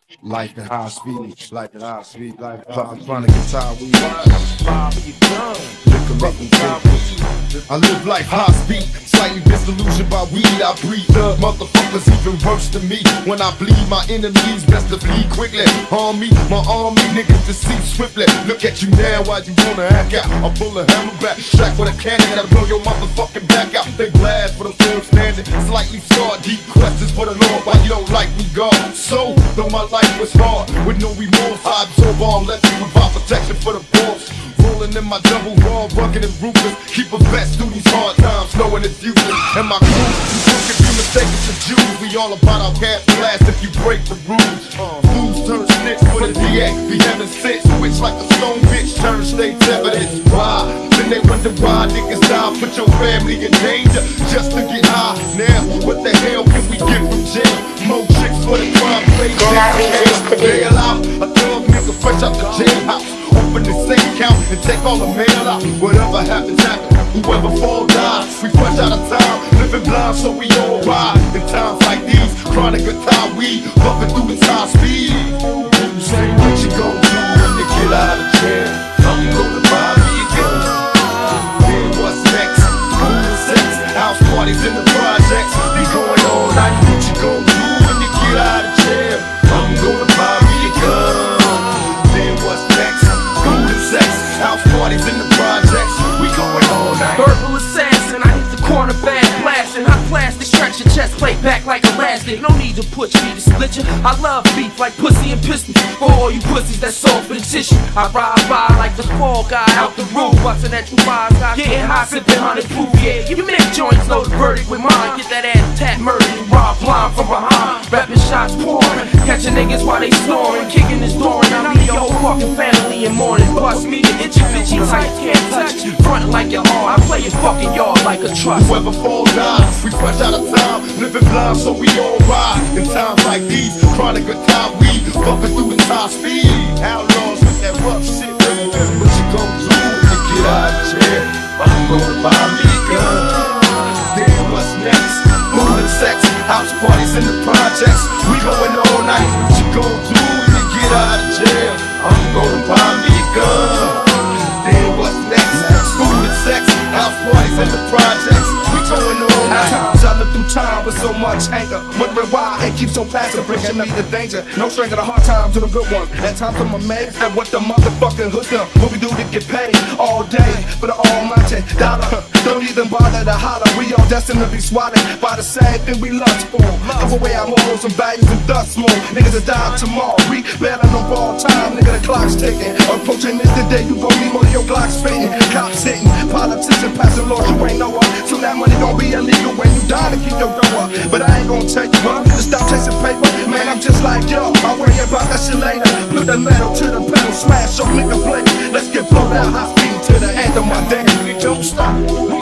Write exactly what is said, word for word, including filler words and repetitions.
Life at high speed, life at high speed, life at high speed. Trying to get tired, we liquor up and time. I live life high speed, slightly disillusioned by weed. I breathe the motherfuckers even worse than me. When I bleed, my enemies best to flee quickly. Harm me, my army niggas deceive swiftly. Look at you now, why you wanna hack out? I pull a hammer back, track with a cannon that'll blow your motherfucking back out. They glad for the film standing, slightly scarred. Deep questions for the Lord, why you don't like me, God? So, though my life was hard, with no remorse, I absorb all lessons, provide protection for the boss. Rolling in my double wall, rugged and ruthless. Keep a vest through these hard times, knowing it's useless. And my crew, you could be mistaken for Jews. We all about our gas blast if you break the rules. Fools turn snitch for the D A, be having six. Switch like a stone bitch, turn state's evidence. Why? Then they wonder why niggas die, put your family in danger just to get high. Now, what the hell can we get from jail? More chicks for the crime, play bail out. A thug nigga fresh out the jailhouse. Open the safe count and take all the mail out. Whatever happens, happens. Whoever fall, dies. We fresh out of town, living blind, so we all ride. In times like these, chronic guitar weed, bumping through its high speed. You say what you gon' do when you get out of jail? I'm gonna buy me a gun. Then what's next? Food and sex, house parties in the projects. Be going all night. What you gon' do when you get out of jail? I'm gonna buy me a gun. Then what's next? Food and sex, house parties in the projects. We going all night. Verbal assassin, I hit the corner bag blasting. Hot plastic, stretch your chest plate back like elastic. No need to push me to split you. I love beef like pussy and pistol. For all you pussies that's soft in tissue, I ride by like the fall guy out the roof, bustin' at you five guys, getting high, sipping hundred proof. Yeah, you make joints, know the verdict with mine. Get that ass tap murdered and rob blind from behind. Rapping shots pouring, catching niggas while they snoring, kicking this door and I leave your whole fucking family in mourning. Bust me the itchy bitchy tight, can't touch you. Frontin' like your arm, I play your fucking yard like a trust. Whoever fall dies, we fresh out of town, living blind, so we all ride. In times like these, chronic guitar weed, bumping through its high speed. Outlaws with that rough shit, baby. What you gon' do when you get out of jail? I'm gonna buy me a gun. Then what's next? Food and sex, house parties in the projects. We going all night. What you gon' do when you get out of jail? I'm gonna buy me a gun. Then what's next? Food and sex, house parties in the projects. We going all night. Times I live through time with so much anger, wondering why it keeps so passive, bringing me to danger. No string of the hard times to the good ones. At times I'm amazed at what the motherfucking hood done. What we do to get paid all day for the almighty dollar. Don't even bother to holler. We all destined to be swatted by the same thing we lust for. Give away our morals and values and dust more. Niggas that die tomorrow. We better no ball time. Nigga, the clock's ticking. Approaching this the day you gon' need more of your Glock spitting. Cops hitting, politicians passing laws you ain't know of. So that money gon' be illegal when you die to keep your dough up. But I ain't gon' tell you, huh? To stop chasing paper. Man, I'm just like yo. I'll worry about that shit later. Put the metal to the pedal, smash your nigga blade. Let's get blown out high speed to the end of my day. We don't stop.